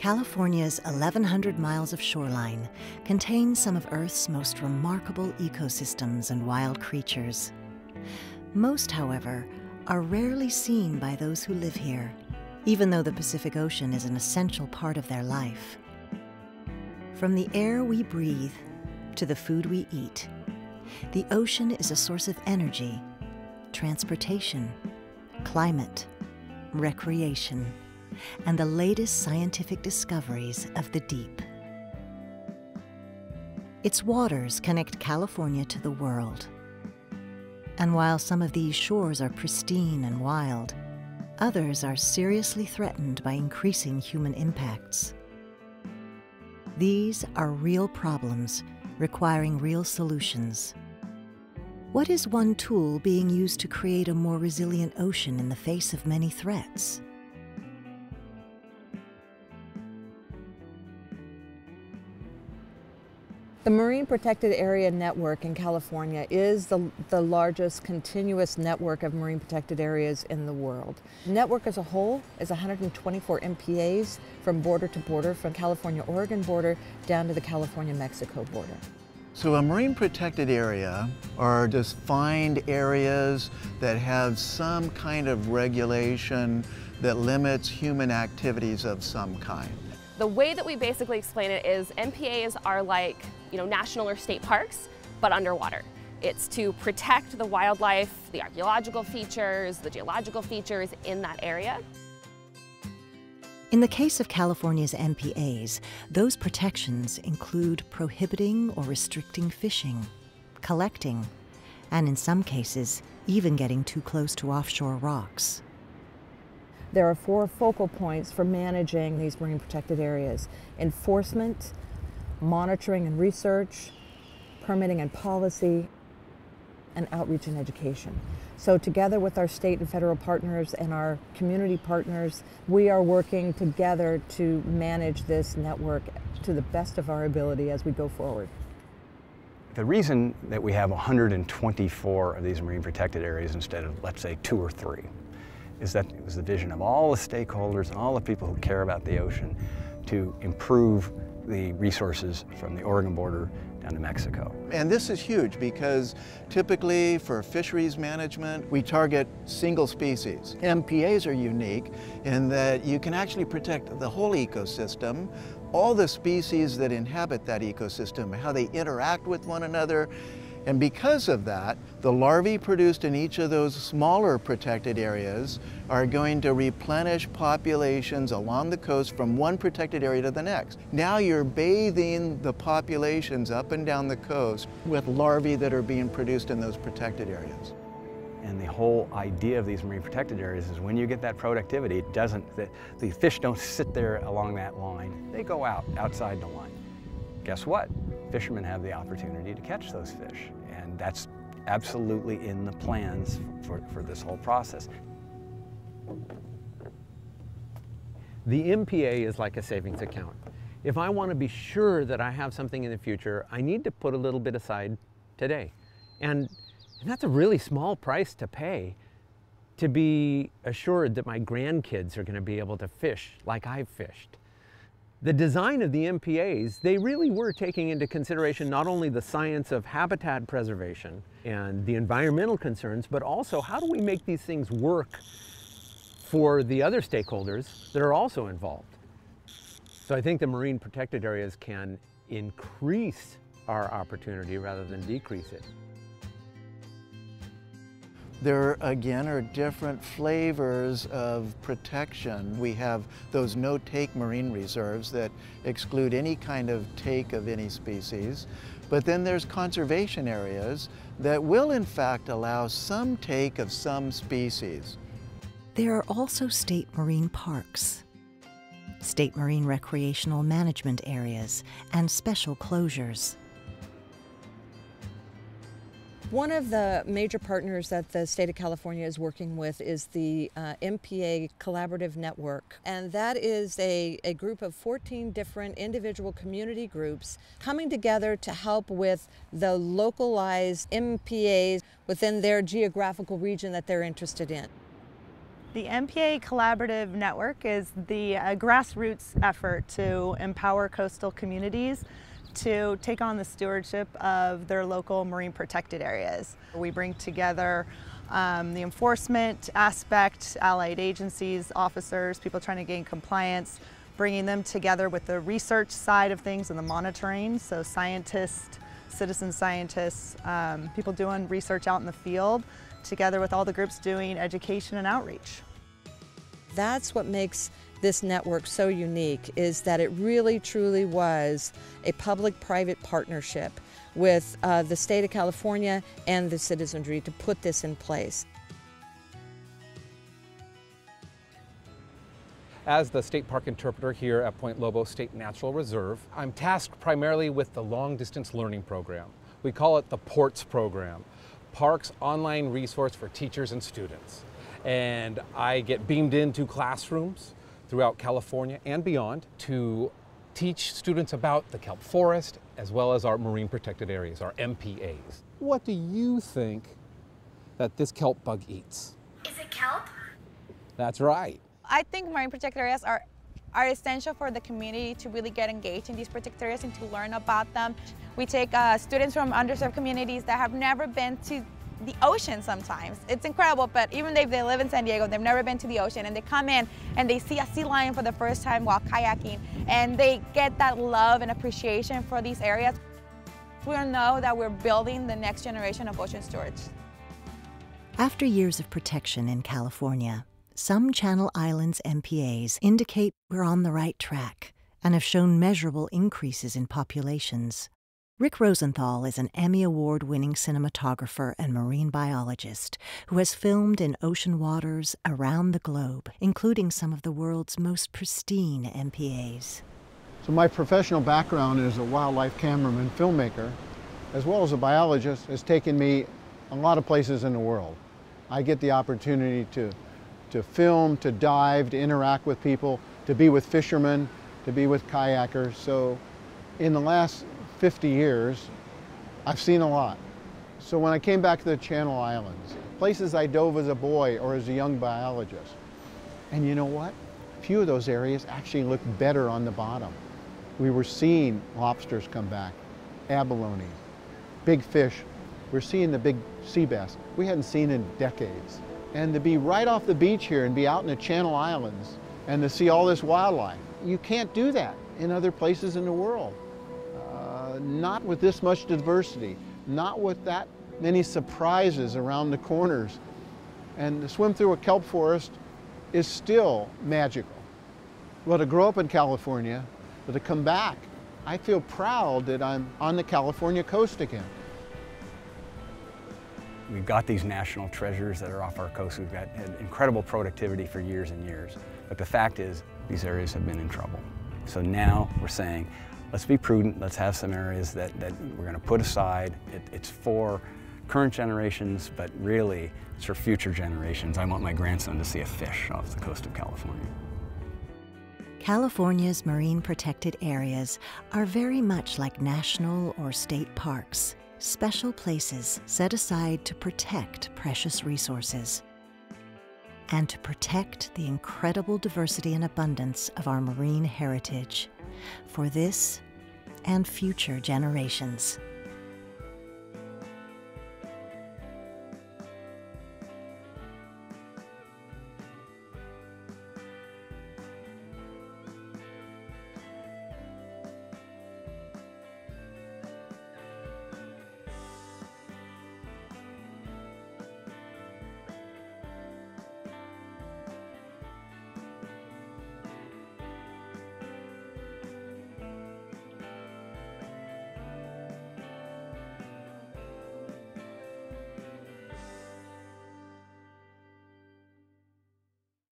California's 1,100 miles of shoreline contains some of Earth's most remarkable ecosystems and wild creatures. Most, however, are rarely seen by those who live here, even though the Pacific Ocean is an essential part of their life. From the air we breathe to the food we eat, the ocean is a source of energy, transportation, climate, recreation, and the latest scientific discoveries of the deep. Its waters connect California to the world. And while some of these shores are pristine and wild, others are seriously threatened by increasing human impacts. These are real problems requiring real solutions. What is one tool being used to create a more resilient ocean in the face of many threats? The Marine Protected Area Network in California is the largest continuous network of marine protected areas in the world. The network as a whole is 124 MPAs from border to border, from California-Oregon border down to the California-Mexico border. So a marine protected area are defined areas that have some kind of regulation that limits human activities of some kind. The way that we basically explain it is MPAs are like, national or state parks, but underwater. It's to protect the wildlife, the archaeological features, the geological features in that area. In the case of California's MPAs, those protections include prohibiting or restricting fishing, collecting, and in some cases, even getting too close to offshore rocks. There are 4 focal points for managing these marine protected areas: enforcement, monitoring and research, permitting and policy, and outreach and education. So together with our state and federal partners and our community partners, we are working together to manage this network to the best of our ability as we go forward. The reason that we have 124 of these marine protected areas instead of, let's say, 2 or 3, is that it was the vision of all the stakeholders and all the people who care about the ocean to improve the resources from the Oregon border down to Mexico. And this is huge because typically for fisheries management, we target single species. MPAs are unique in that you can actually protect the whole ecosystem, all the species that inhabit that ecosystem, how they interact with one another. And because of that, the larvae produced in each of those smaller protected areas are going to replenish populations along the coast from one protected area to the next. Now you're bathing the populations up and down the coast with larvae that are being produced in those protected areas. And the whole idea of these marine protected areas is when you get that productivity, the fish don't sit there along that line. They go outside the line. Guess what? Fishermen have the opportunity to catch those fish, and that's absolutely in the plans for this whole process. The MPA is like a savings account. If I want to be sure that I have something in the future, I need to put a little bit aside today. And that's a really small price to pay to be assured that my grandkids are going to be able to fish like I've fished. The design of the MPAs, they really were taking into consideration not only the science of habitat preservation and the environmental concerns, but also how do we make these things work for the other stakeholders that are also involved. So I think the marine protected areas can increase our opportunity rather than decrease it. There, again, are different flavors of protection. We have those no-take marine reserves that exclude any kind of take of any species. But then there's conservation areas that will, in fact, allow some take of some species. There are also state marine parks, state marine recreational management areas, and special closures. One of the major partners that the state of California is working with is the MPA Collaborative Network. And that is a group of 14 different individual community groups coming together to help with the localized MPAs within their geographical region that they're interested in. The MPA Collaborative Network is the grassroots effort to empower coastal communities to take on the stewardship of their local marine protected areas. We bring together the enforcement aspect, allied agencies, officers, people trying to gain compliance, bringing them together with the research side of things and the monitoring, so scientists, citizen scientists, people doing research out in the field, together with all the groups doing education and outreach. That's what makes this network so unique, is that it really truly was a public-private partnership with the state of California and the citizenry to put this in place. As the state park interpreter here at Point Lobos State Natural Reserve, I'm tasked primarily with the long-distance learning program. We call it the PORTS program, Parks Online Resource for Teachers and Students. And I get beamed into classrooms throughout California and beyond to teach students about the kelp forest as well as our marine protected areas, our MPAs. What do you think that this kelp bug eats? Is it kelp? That's right. I think marine protected areas are essential for the community to really get engaged in these protected areas and to learn about them. We take students from underserved communities that have never been to the ocean sometimes. It's incredible, but even if they live in San Diego, they've never been to the ocean, and they come in and they see a sea lion for the first time while kayaking, and they get that love and appreciation for these areas. We know that we're building the next generation of ocean stewards. After years of protection in California, some Channel Islands MPAs indicate we're on the right track and have shown measurable increases in populations. Rick Rosenthal is an Emmy Award-winning cinematographer and marine biologist who has filmed in ocean waters around the globe, including some of the world's most pristine MPAs. So my professional background as a wildlife cameraman, filmmaker, as well as a biologist, has taken me a lot of places in the world. I get the opportunity to film, to dive, to interact with people, to be with fishermen, to be with kayakers. So in the last 50 years, I've seen a lot. So when I came back to the Channel Islands, places I dove as a boy or as a young biologist, and you know what? A few of those areas actually look better on the bottom. We were seeing lobsters come back, abalone, big fish. We're seeing the big sea bass we hadn't seen in decades. And to be right off the beach here and be out in the Channel Islands and to see all this wildlife, you can't do that in other places in the world. Not with this much diversity, not with that many surprises around the corners. And to swim through a kelp forest is still magical. Well, to grow up in California, but to come back, I feel proud that I'm on the California coast again. We've got these national treasures that are off our coast. We've got incredible productivity for years and years. But the fact is, these areas have been in trouble. So now we're saying, let's be prudent, let's have some areas that we're going to put aside. It's for current generations, but really it's for future generations. I want my grandson to see a fish off the coast of California. California's marine protected areas are very much like national or state parks, special places set aside to protect precious resources and to protect the incredible diversity and abundance of our marine heritage for this and future generations.